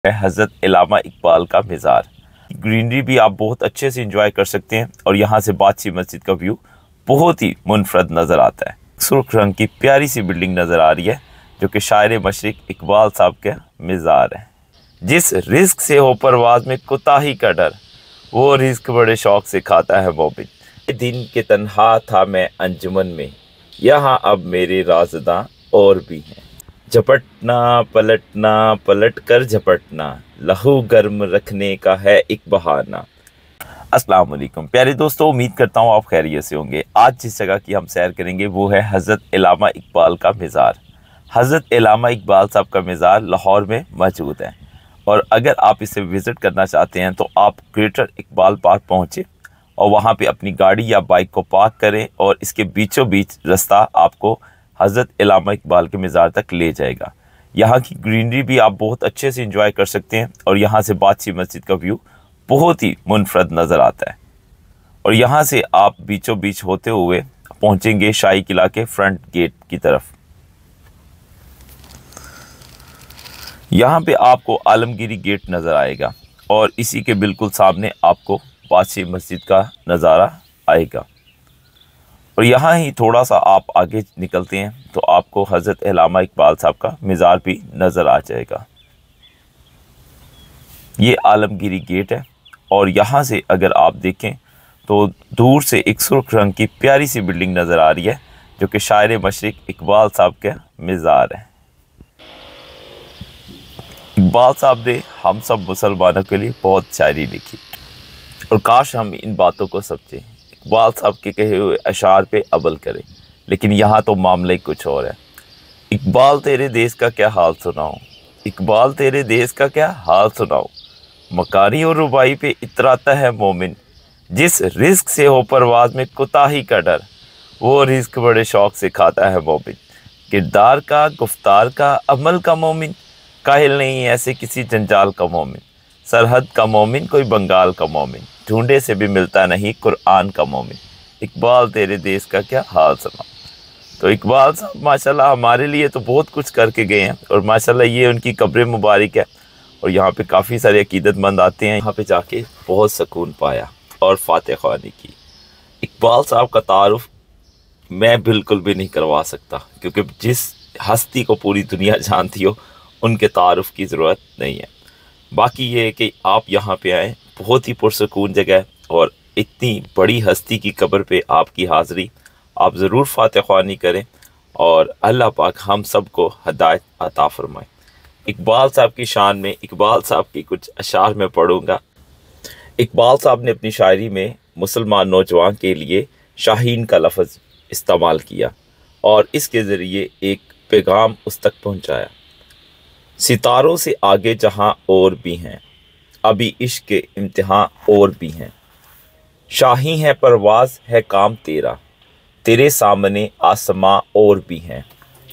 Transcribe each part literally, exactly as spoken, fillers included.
है हज़रत इल्लामा इकबाल का मज़ार। ग्रीनरी भी आप बहुत अच्छे से एंजॉय कर सकते हैं और यहाँ से बादशाही मस्जिद का व्यू बहुत ही मुनफरद नज़र आता है। सुर्ख रंग की प्यारी सी बिल्डिंग नज़र आ रही है जो कि शायर मशरिक इकबाल साहब का मज़ार है। जिस रिस्क से हो परवाज में कोताही का डर, वो रिस्क बड़े शौक से खाता है मोमिन। दिन के तन्हा था मैं अंजुमन में, यहाँ अब मेरे राज़दां और भी हैं। झपटना पलटना पलट कर झपटना, लहू गर्म रखने का है एक बहाना। अस्सलाम वालेकुम प्यारे दोस्तों, उम्मीद करता हूँ आप खैरियत से होंगे। आज जिस जगह की हम सैर करेंगे वो है हज़रत इल्लामा इकबाल का मज़ार। हज़रत इल्लामा इकबाल साहब का मज़ार लाहौर में मौजूद है और अगर आप इसे विज़िट करना चाहते हैं तो आप ग्रेटर इकबाल पार्क पहुँचे और वहाँ पे अपनी गाड़ी या बाइक को पार्क करें और इसके बीचों बीच रास्ता आपको हज़रत इल्लामा इकबाल के मज़ार तक ले जाएगा। यहाँ की ग्रीनरी भी आप बहुत अच्छे से एंजॉय कर सकते हैं और यहाँ से बादशाही मस्जिद का व्यू बहुत ही मुनफरद नज़र आता है। और यहाँ से आप बीचों बीच होते हुए पहुँचेंगे शाही किला के फ्रंट गेट की तरफ। यहाँ पे आपको आलमगीरी गेट नज़र आएगा और इसी के बिल्कुल सामने आपको बादशाही मस्जिद का नज़ारा आएगा। और यहाँ ही थोड़ा सा आप आगे निकलते हैं तो आपको हज़रत इल्लामा इकबाल साहब का मज़ार भी नज़र आ जाएगा। ये आलमगीरी गेट है और यहाँ से अगर आप देखें तो दूर से एक सुर्ख रंग की प्यारी सी बिल्डिंग नज़र आ रही है जो कि शायर मशरिक इकबाल साहब का मज़ार है। इकबाल साहब ने हम सब मुसलमानों के लिए बहुत शायरी लिखी और काश हम इन बातों को समझें, इकबाल साहब के कहे हुए अशार पे अमल करें। लेकिन यहाँ तो मामला ही कुछ और है। इकबाल तेरे देश का क्या हाल सुनाऊं, इकबाल तेरे देश का क्या हाल सुनाऊं, मकारी और रुबाई पे इतराता है मोमिन। जिस रिस्क से हो परवाज में कोताही का डर, वो रिस्क बड़े शौक से खाता है मोमिन। किरदार का, गुफ्तार का, अमल का मोमिन, काहिल नहीं ऐसे किसी जंजाल का मोमिन। सरहद का मोमिन कोई बंगाल का मोमिन, ढूंढे से भी मिलता नहीं कुरान का मोमिन। इकबाल तेरे देश का क्या हाल सुना। तो इकबाल साहब माशाल्लाह हमारे लिए तो बहुत कुछ करके गए हैं और माशाल्लाह ये उनकी कब्र मुबारक है और यहाँ पे काफ़ी सारे अकीदतमंद आते हैं। यहाँ पे जाके बहुत सुकून पाया और फातह ख्वानी की। इकबाल साहब का तारुफ मैं बिल्कुल भी नहीं करवा सकता क्योंकि जिस हस्ती को पूरी दुनिया जानती हो उनके तारुफ की ज़रूरत नहीं है। बाकी ये है कि आप यहाँ पे आएँ, बहुत ही पुरसकून जगह है और इतनी बड़ी हस्ती की कब्र पे आपकी हाज़िरी, आप ज़रूर फातह ख्वानी करें और अल्लाह पाक हम सब को हदायत अता फरमाए। इकबाल साहब की शान में इकबाल साहब की कुछ अशार में पढ़ूँगा। इकबाल साहब ने अपनी शायरी में मुसलमान नौजवान के लिए शाहीन का लफ्ज़ इस्तेमाल किया और इसके ज़रिए एक पैगाम उस तक पहुँचाया। सितारों से आगे जहाँ और भी हैं, अभी इश्क के इम्तिहान और भी हैं। शाही है परवाज़ है काम तेरा, तेरे सामने आसमां और भी हैं।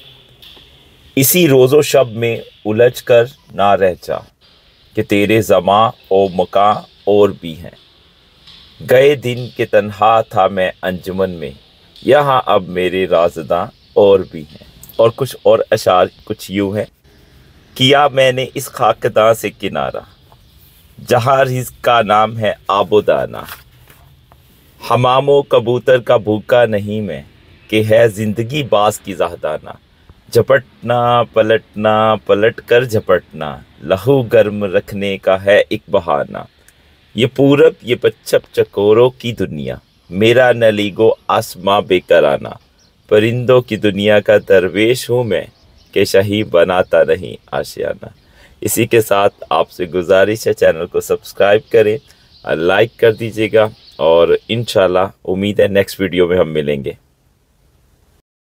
इसी रोज़ो शब में उलझ कर ना रह जा कि तेरे ज़मां और मकां और भी हैं। गए दिन के तन्हा था मैं अंजुमन में, यहाँ अब मेरे राज़दां और भी हैं। और कुछ और अशार कुछ यूँ हैं। किया मैंने इस खाकदां से किनारा, जहाँ रिज़्क़ का नाम है आबोदाना। हमामो कबूतर का भूखा नहीं मैं, कि है ज़िंदगी बास की ज़ाहदाना। झपटना पलटना पलट कर झपटना, लहू गर्म रखने का है एक बहाना। ये पूरब ये पच्छम चकोरों की दुनिया, मेरा नलीगो आसमां बेकराना। परिंदों की दुनिया का दरवेश हूँ मैं, के शाही बनाता नहीं आशियाना। इसी के साथ आपसे गुजारिश है चैनल को सब्सक्राइब करें, लाइक कर दीजिएगा और इंशाल्लाह उम्मीद है नेक्स्ट वीडियो में हम मिलेंगे।